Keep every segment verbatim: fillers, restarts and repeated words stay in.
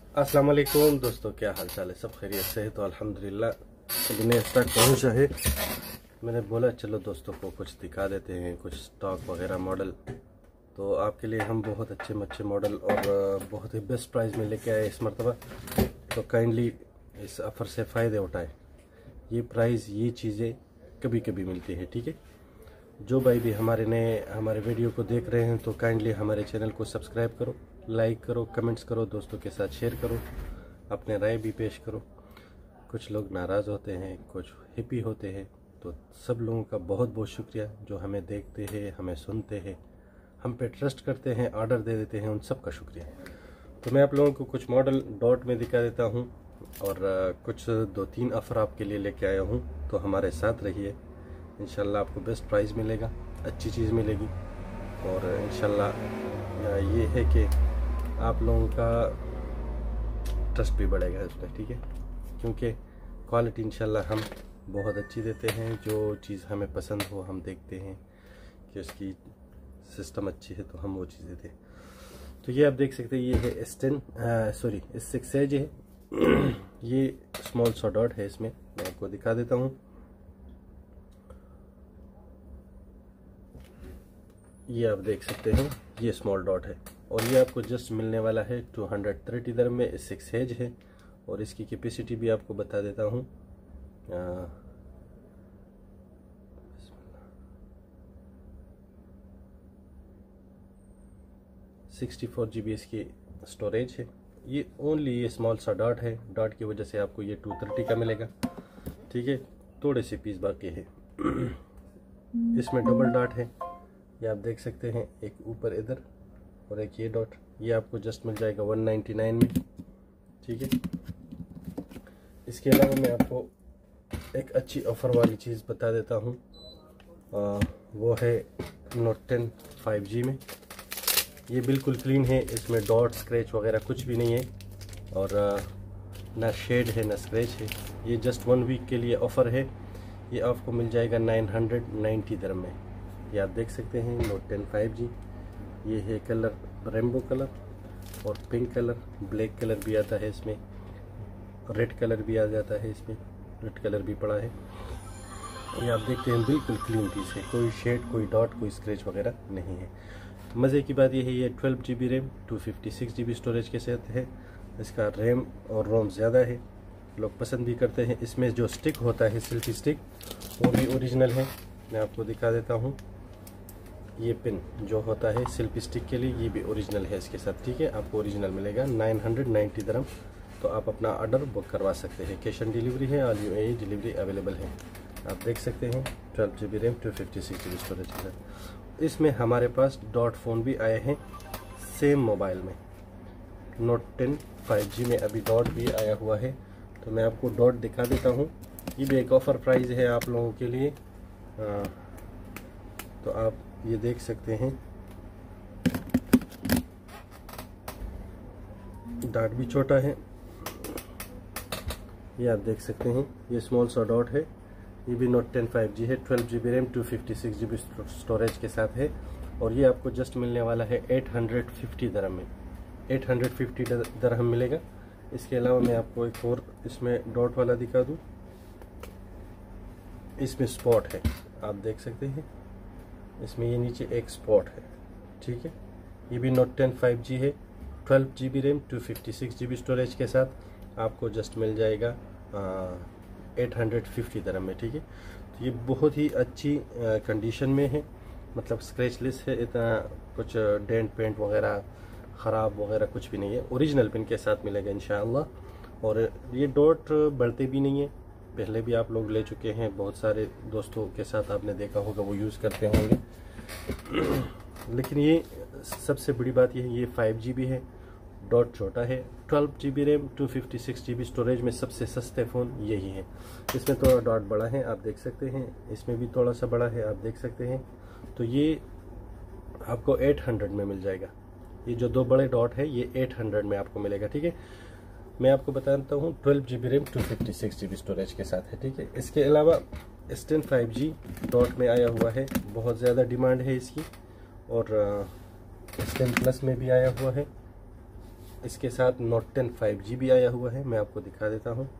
अस्सलाम वालेकुम दोस्तों, क्या हाल चाल है? सब खैरियत से है? तो अल्हम्दुलिल्लाह अभी नए स्टॉक पहुंचा है। मैंने बोला चलो दोस्तों को कुछ दिखा देते हैं, कुछ स्टॉक वगैरह मॉडल। तो आपके लिए हम बहुत अच्छे अच्छे मॉडल और बहुत ही बेस्ट प्राइस में लेके आए इस मरतबा। तो काइंडली इस ऑफ़र से फ़ायदे उठाएं। ये प्राइस, ये चीज़ें कभी कभी मिलती है, ठीक है। जो भाई भी हमारे नए हमारे वीडियो को देख रहे हैं तो काइंडली हमारे चैनल को सब्सक्राइब करो, लाइक करो, कमेंट्स करो, दोस्तों के साथ शेयर करो, अपने राय भी पेश करो। कुछ लोग नाराज़ होते हैं, कुछ हिप्पी होते हैं, तो सब लोगों का बहुत बहुत शुक्रिया जो हमें देखते हैं, हमें सुनते हैं, हम पे ट्रस्ट करते हैं, ऑर्डर दे देते हैं, उन सब का शुक्रिया। तो मैं आप लोगों को कुछ मॉडल डॉट में दिखा देता हूँ और कुछ दो तीन ऑफ़र आपके लिए लेके आया हूँ। तो हमारे साथ रहिए, इंशाल्लाह आपको बेस्ट प्राइस मिलेगा, अच्छी चीज़ मिलेगी। और इंशाल्लाह ये है कि आप लोगों का ट्रस्ट भी बढ़ेगा इस पर, ठीक है। क्योंकि क्वालिटी इंशाल्लाह हम बहुत अच्छी देते हैं। जो चीज़ हमें पसंद हो हम देखते हैं कि उसकी सिस्टम अच्छी है तो हम वो चीज़ देते हैं। तो ये आप देख सकते हैं, ये है S ten sorry S six edge है। ये स्मॉल सा डॉट है, इसमें मैं आपको दिखा देता हूँ। ये आप देख सकते हैं, ये स्मॉल डॉट है और ये आपको जस्ट मिलने वाला है टू हंड्रेड थर्टी दरम में। सिक्स एज है और इसकी कैपेसिटी भी आपको बता देता हूँ। सिक्सटी फोर जी बी इसकी स्टोरेज है। ये ओनली ये स्मॉल सा डॉट है, डॉट की वजह से आपको ये टू थर्टी का मिलेगा, ठीक है। थोड़े से पीस बाकी है। इसमें डबल डॉट है, ये आप देख सकते हैं, एक ऊपर इधर और एक ये डॉट। ये आपको जस्ट मिल जाएगा वन नाइन्टी नाइन में, ठीक है। इसके अलावा मैं आपको एक अच्छी ऑफ़र वाली चीज़ बता देता हूँ, वो है नोट टेन फाइव जी में। ये बिल्कुल क्लीन है, इसमें डॉट स्क्रैच वगैरह कुछ भी नहीं है और ना शेड है ना स्क्रैच है। ये जस्ट वन वीक के लिए ऑफ़र है। ये आपको मिल जाएगा नाइन हंड्रेड नाइन्टी दरम में। ये आप देख सकते हैं नोट टेन फाइव जी। ये है कलर रेनबो कलर और पिंक कलर, ब्लैक कलर भी आता है इसमें, रेड कलर भी आ जाता है इसमें, रेड कलर भी पड़ा है। ये आप देखते हैं बिल्कुल क्लीन पीस है, कोई शेड, कोई डॉट, कोई स्क्रैच वगैरह नहीं है। मज़े की बात यह है, ये twelve G B RAM two fifty six G B storage के साथ है। इसका रैम और रोम ज़्यादा है, लोग पसंद भी करते हैं। इसमें जो स्टिक होता है, सेल्फी स्टिक, वो भी ओरिजिनल है। मैं आपको दिखा देता हूँ। ये पिन जो होता है सेल्फी स्टिक के लिए, ये भी ओरिजिनल है इसके साथ, ठीक है। आपको ओरिजिनल मिलेगा नाइन हंड्रेड नाइन्टी दरम। तो आप अपना ऑर्डर बुक करवा सकते हैं, कैश ऑन डिलीवरी है, all U A delivery available है। आप देख सकते हैं twelve G B RAM two fifty six G B storage के साथ। इसमें हमारे पास डॉट फ़ोन भी आए हैं सेम मोबाइल में। नोट टेन फाइव जी में अभी डॉट भी आया हुआ है, तो मैं आपको डॉट दिखा देता हूँ। ये भी एक ऑफ़र प्राइस है आप लोगों के लिए। आ, तो आप ये देख सकते हैं, डॉट भी छोटा है। ये आप देख सकते हैं, ये स्मॉल सा डॉट है। ये भी नोट टेन फाइव जी है, twelve G B RAM two fifty six G B storage के साथ है और ये आपको जस्ट मिलने वाला है एट हंड्रेड फिफ्टी दरम में। एट हंड्रेड फिफ्टी दरहम मिलेगा। इसके अलावा मैं आपको एक और इसमें डॉट वाला दिखा दूँ। इसमें स्पॉट है, आप देख सकते हैं, इसमें ये नीचे एक स्पॉट है, ठीक है। ये भी नोट टेन फाइव जी है, twelve G B RAM two fifty six G B storage के साथ आपको जस्ट मिल जाएगा एट हंड्रेड फिफ्टी दरम में, ठीक है। तो ये बहुत ही अच्छी कंडीशन में है, मतलब स्क्रैचलेस है, इतना कुछ डेंट पेंट वगैरह ख़राब वगैरह कुछ भी नहीं है। ओरिजिनल पिन के साथ मिलेगा इंशाअल्लाह। और ये डॉट बढ़ते भी नहीं है, पहले भी आप लोग ले चुके हैं, बहुत सारे दोस्तों के साथ आपने देखा होगा, वो यूज़ करते होंगे। लेकिन ये सबसे बड़ी बात ये है, ये फाइव जी बी है, डॉट छोटा है, twelve G B RAM two fifty six G B storage में सबसे सस्ते फ़ोन यही है। इसमें थोड़ा डॉट बड़ा है, आप देख सकते हैं, इसमें भी थोड़ा सा बड़ा है, आप देख सकते हैं। तो ये आपको एट हंड्रेड में मिल जाएगा। ये जो दो बड़े डॉट है ये एट हंड्रेड में आपको मिलेगा, ठीक है। मैं आपको बताता हूँ twelve G B RAM two fifty six G B storage के साथ है, ठीक है। इसके अलावा S ten five G dot में आया हुआ है, बहुत ज़्यादा डिमांड है इसकी। और एस टेन प्लस में भी आया हुआ है, इसके साथ नोट टेन फाइव जी भी आया हुआ है, मैं आपको दिखा देता हूँ।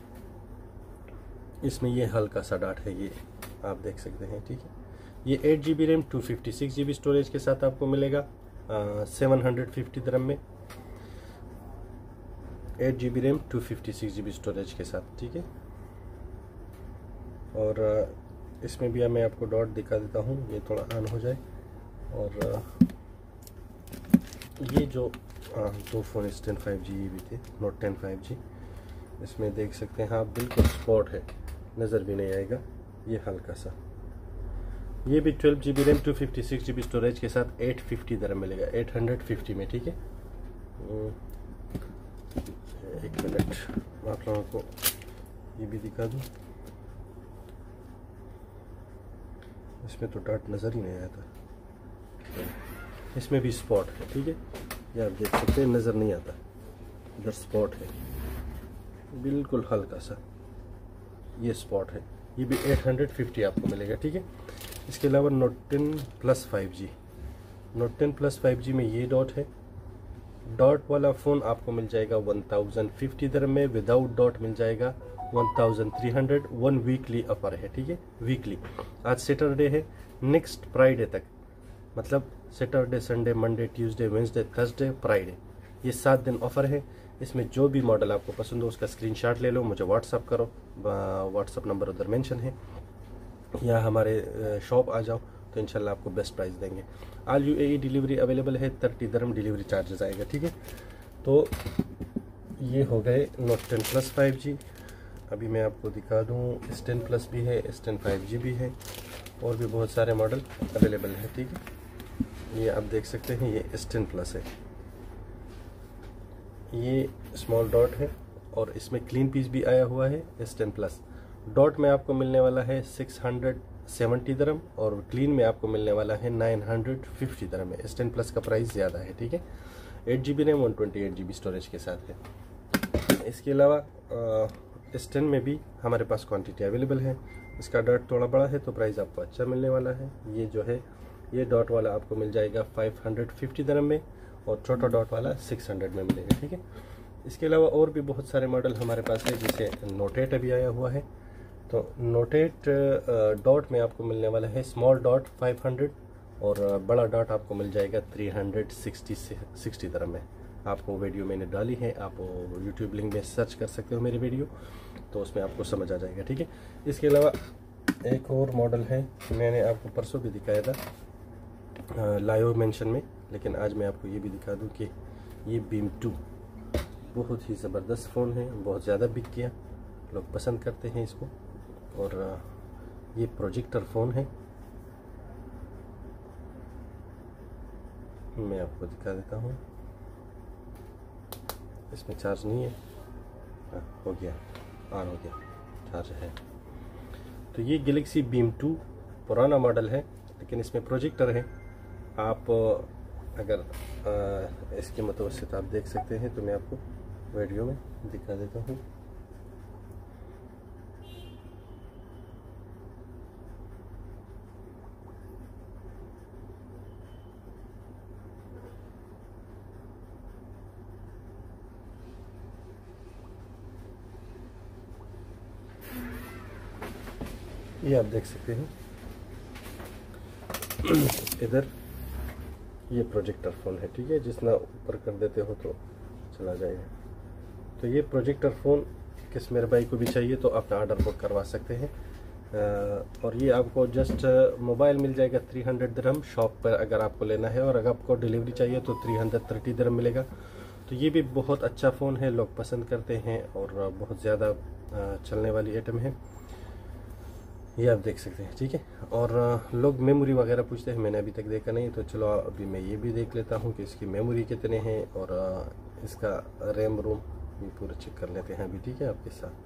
इसमें ये हल्का सा डाट है, ये आप देख सकते हैं, ठीक है। ये eight G B RAM two fifty six G B storage के साथ आपको मिलेगा सेवन हंड्रेड फिफ्टी दिरहम में। Eight G B RAM two fifty six G B storage के साथ, ठीक है। और आ, इसमें भी मैं आपको डॉट दिखा देता हूँ, ये थोड़ा ऑन हो जाए। और आ, ये जो आ, दो phone S ten five G भी थे, नोट टेन फाइव जी, इसमें देख सकते हैं आप, बिल्कुल स्पॉट है, नज़र भी नहीं आएगा। ये हल्का सा, ये भी twelve G B RAM two fifty six G B storage के साथ एट फिफ्टी दिरहम मिलेगा, एट हंड्रेड फिफ्टी में, ठीक है। एक मिनट, आप लोगों को ये भी दिखा दूँ। इसमें तो डाट नज़र ही नहीं आता, इसमें भी स्पॉट है, ठीक है। ये आप देख सकते हैं, नज़र नहीं आता, इधर स्पॉट है, बिल्कुल हल्का सा ये स्पॉट है। ये भी एट हंड्रेड फिफ्टी आपको मिलेगा, ठीक है। इसके अलावा note ten plus five G, note ten plus five G में ये डॉट है। डॉट वाला फ़ोन आपको मिल जाएगा वन थाउजेंड फिफ्टी दिरहम में, विदाउट डॉट मिल जाएगा one thousand three hundred. One weekly offer है, ठीक है, वीकली। आज सैटरडे है, नेक्स्ट फ्राइडे तक, मतलब Saturday, Sunday, Monday, Tuesday, Wednesday, Thursday, Friday, ये सात दिन ऑफर है। इसमें जो भी मॉडल आपको पसंद हो उसका स्क्रीनशॉट ले लो, मुझे व्हाट्सअप करो, व्हाट्सअप नंबर उधर मेंशन है, या हमारे शॉप आ जाओ तो इंशाल्लाह आपको बेस्ट प्राइस देंगे। All U A E delivery available है, थर्टी दिरहम डिलीवरी चार्जेस आएगा, ठीक है। तो ये हो गए note ten plus five G. अभी मैं आपको दिखा दूँ, एस टेन प्लस भी है, एस टेन फाइव जी भी है, और भी बहुत सारे मॉडल अवेलेबल है, ठीक है। ये आप देख सकते हैं, ये एस टेन प्लस है, ये स्मॉल डॉट है, और इसमें क्लीन पीस भी आया हुआ है। एस टेन प्लस डॉट में आपको मिलने वाला है सिक्स हंड्रेड सेवेंटी दिरहम, और क्लीन में आपको मिलने वाला है नाइन हंड्रेड फिफ्टी दिरहम में। एस टेन प्लस का प्राइस ज़्यादा है, ठीक है। Eight G B RAM one twenty eight G B storage के साथ है। इसके अलावा एस टेन में भी हमारे पास क्वांटिटी अवेलेबल है। इसका डॉट थोड़ा बड़ा है तो प्राइस आपको अच्छा मिलने वाला है। ये जो है, ये डॉट वाला आपको मिल जाएगा फाइव हंड्रेड फिफ्टी दिरहम में, और छोटा डॉट वाला सिक्स हंड्रेड में मिलेगा, ठीक है। इसके अलावा और भी बहुत सारे मॉडल हमारे पास है, जैसे नोट एट अभी आया हुआ है। तो नोट एट डॉट में आपको मिलने वाला है स्मॉल डॉट फाइव हंड्रेड, और बड़ा डॉट आपको मिल जाएगा three hundred sixty sixty dirham में। आपको वीडियो मैंने डाली है, आप यूट्यूब लिंक में सर्च कर सकते हो मेरी वीडियो, तो उसमें आपको समझ आ जाएगा, ठीक है। इसके अलावा एक और मॉडल है, मैंने आपको परसों भी दिखाया था लाइव मेंशन में, लेकिन आज मैं आपको ये भी दिखा दूं कि ये बीम टू बहुत ही ज़बरदस्त फ़ोन है, बहुत ज़्यादा बिक गया, लोग पसंद करते हैं इसको। और ये प्रोजेक्टर फ़ोन है, मैं आपको दिखा देता हूँ। इसमें चार्ज नहीं है, हाँ हो गया, ऑन हो गया, चार्ज है। तो ये गैलेक्सी बीम टू पुराना मॉडल है, लेकिन इसमें प्रोजेक्टर है। आप अगर आ, इसके मुतवस्सित आप देख सकते हैं, तो मैं आपको वीडियो में दिखा देता हूँ। ये आप देख सकते हैं, इधर ये प्रोजेक्टर फ़ोन है, ठीक है। जितना ऊपर कर देते हो तो चला जाएगा। तो ये प्रोजेक्टर फ़ोन किस मेरे भाई को भी चाहिए तो अपना ऑर्डर बुक करवा सकते हैं। आ, और ये आपको जस्ट मोबाइल मिल जाएगा थ्री हंड्रेड दिरहम शॉप पर अगर आपको लेना है, और अगर आपको डिलीवरी चाहिए तो थ्री हंड्रेड थर्टी दिरहम मिलेगा। तो ये भी बहुत अच्छा फ़ोन है, लोग पसंद करते हैं, और बहुत ज़्यादा चलने वाली आइटम है। ये आप देख सकते हैं, ठीक है। और लोग मेमोरी वगैरह पूछते हैं, मैंने अभी तक देखा नहीं, तो चलो अभी मैं ये भी देख लेता हूँ कि इसकी मेमोरी कितने हैं, और इसका रैम रोम भी पूरा चेक कर लेते हैं अभी, ठीक है, आपके साथ।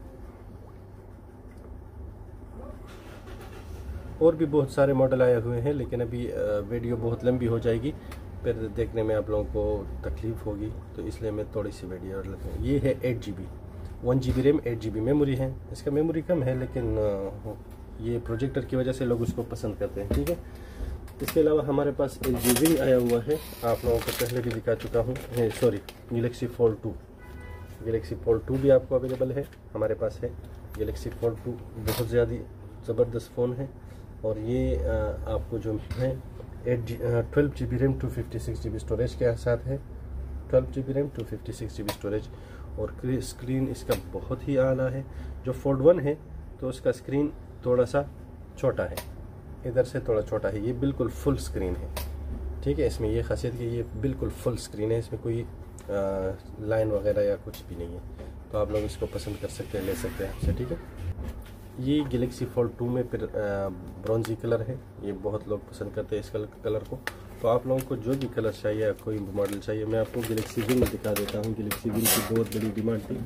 और भी बहुत सारे मॉडल आए हुए हैं, लेकिन अभी वीडियो बहुत लंबी हो जाएगी, फिर देखने में आप लोगों को तकलीफ़ होगी, तो इसलिए मैं थोड़ी सी वीडियो और लेता हूँ। ये है eight G B one G B RAM, eight G B memory है। इसका मेमोरी कम है, लेकिन ये प्रोजेक्टर की वजह से लोग उसको पसंद करते हैं, ठीक है। इसके अलावा हमारे पास एल जी विंग आया हुआ है, आप लोगों को पहले भी दिखा चुका हूँ। Sorry, Galaxy Fold two, Galaxy Fold two भी आपको अवेलेबल है, हमारे पास है। गैलेक्सी फोल्ड टू बहुत ज़्यादा ज़बरदस्त फ़ोन है, और ये आपको जो है eight G twelve G B RAM two fifty six G B storage के साथ है। Twelve G B RAM two fifty six G B storage, और स्क्रीन इसका बहुत ही आला है। जो फोल्ड वन है तो उसका स्क्रीन थोड़ा सा छोटा है, इधर से थोड़ा छोटा है, ये बिल्कुल फुल स्क्रीन है। ठीक है, इसमें ये खासियत कि ये बिल्कुल फुल स्क्रीन है, इसमें कोई आ, लाइन वगैरह या कुछ भी नहीं है, तो आप लोग इसको पसंद कर सकते हैं, ले सकते हैं आपसे। ठीक है, ये गैलेक्सी फोल्ड टू में फिर ब्रॉन्जी कलर है, ये बहुत लोग पसंद करते हैं इस कलर कलर को। तो आप लोगों को जो भी कलर चाहिए या कोई मॉडल चाहिए, मैं आपको गैलेक्सी विंग दिखा देता हूँ। गैलेक्सी विंग की बहुत बड़ी डिमांड थी।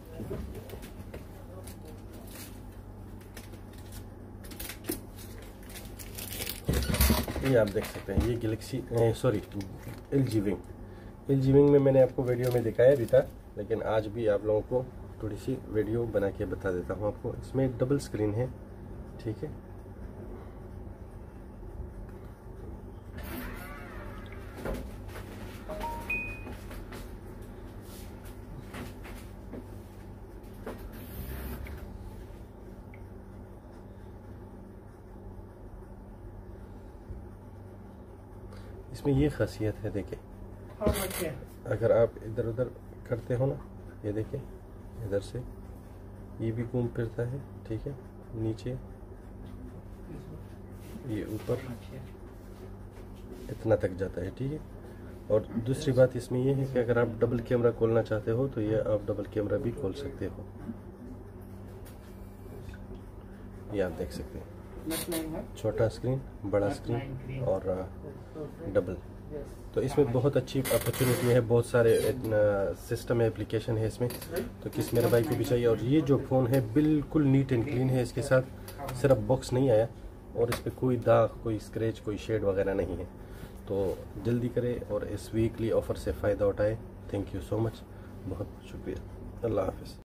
ये आप देख सकते हैं, ये Galaxy sorry L G Wing, L G Wing में मैंने आपको वीडियो में दिखाया भी था, लेकिन आज भी आप लोगों को थोड़ी सी वीडियो बना के बता देता हूँ आपको। इसमें डबल स्क्रीन है। ठीक है, इसमें ये खासियत है, देखिए अगर आप इधर उधर करते हो ना, ये देखिए इधर से ये भी घूम फिरता है। ठीक है, नीचे ये ऊपर इतना तक जाता है। ठीक है, और दूसरी बात इसमें ये है कि अगर आप डबल कैमरा खोलना चाहते हो तो ये आप डबल कैमरा भी खोल सकते हो। ये आप देख सकते हैं, छोटा स्क्रीन, बड़ा स्क्रीन और डबल। तो इसमें बहुत अच्छी अपॉर्चुनिटी है, बहुत सारे सिस्टम है, एप्लीकेशन है इसमें, तो किस मेरे भाई को भी चाहिए। और ये जो फ़ोन है बिल्कुल नीट एंड क्लीन है, इसके साथ सिर्फ बॉक्स नहीं आया और इस पर कोई दाग, कोई स्क्रैच, कोई शेड वगैरह नहीं है। तो जल्दी करें और इस वीकली ऑफ़र से फ़ायदा उठाएं। थैंक यू सो मच, बहुत शुक्रिया, अल्लाह हाफ़िज़।